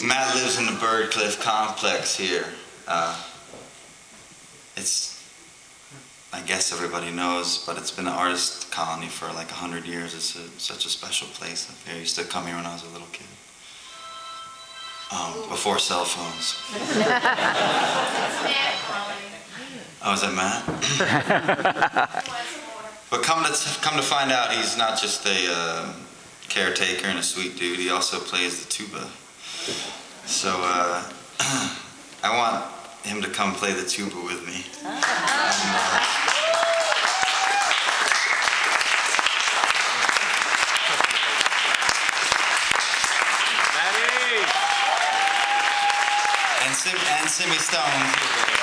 Matt lives in the Bird Cliff complex here. I guess everybody knows, but it's been an artist colony for like 100 years. It's such a special place up here. I used to come here when I was a little kid. Before cell phones. Oh, is that Matt? But come to find out, he's not just a caretaker and a sweet dude. He also plays the tuba. So I want him to come play the tuba with me. And Simmy Stone.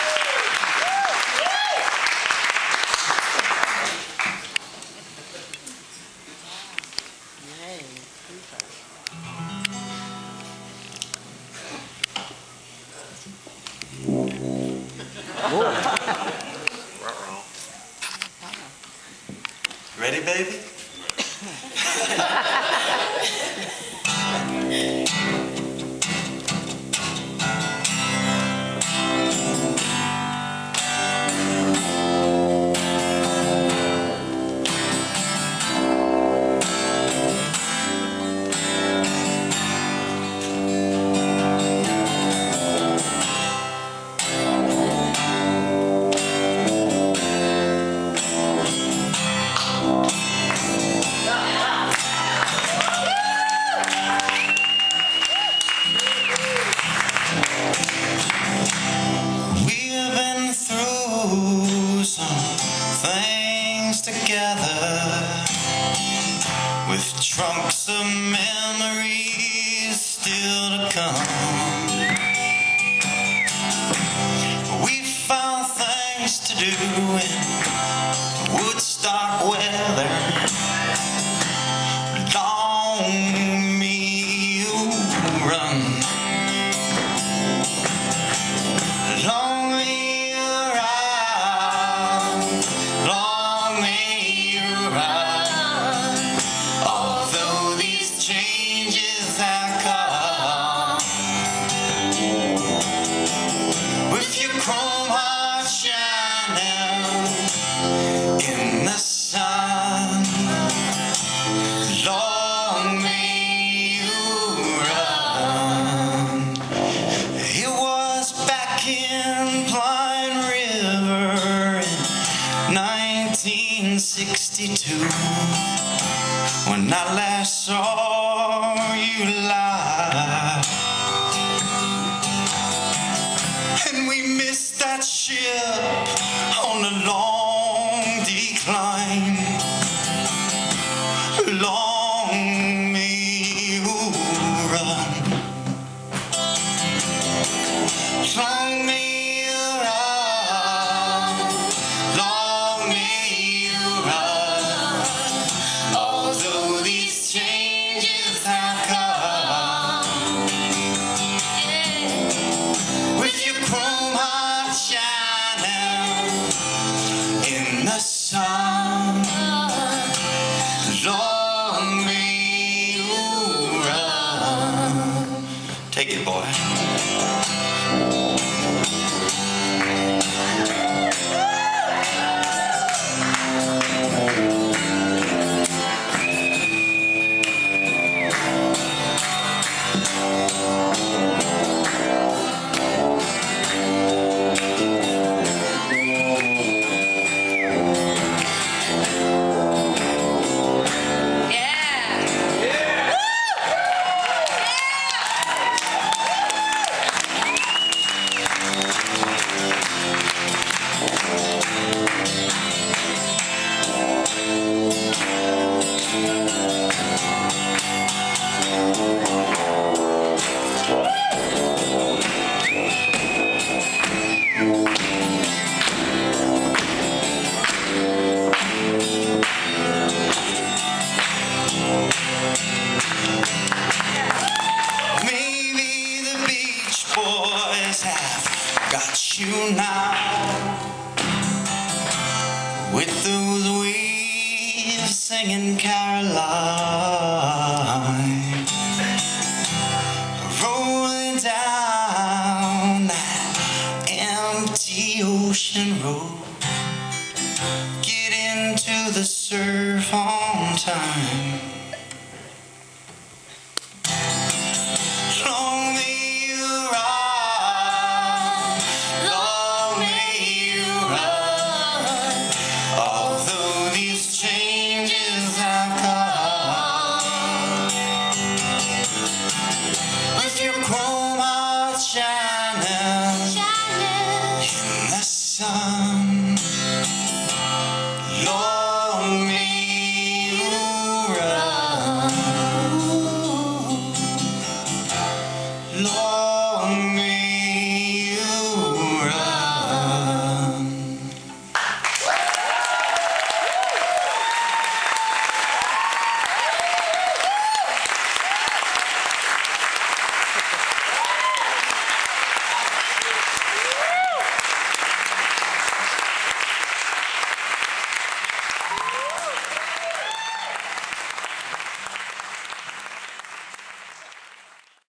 Ready, baby? With trunks of memories still to come, we found things to do in Woodstock weather. Long may you run, long may you ride, long may you ride. In Blind River in 1962, when I last saw you live, and we missed that ship on a long decline. Long may you run, long may you run, long may you run. Although these changes have come, with your chrome heart shining in the sun, long may you run. Take it, boy. You now, with those waves singing Caroline, rolling ocean road, get into the surf on time. Long may you ride, long may you ride, although these changes have come. With your chrome heart shining in the sun, long may you ride, long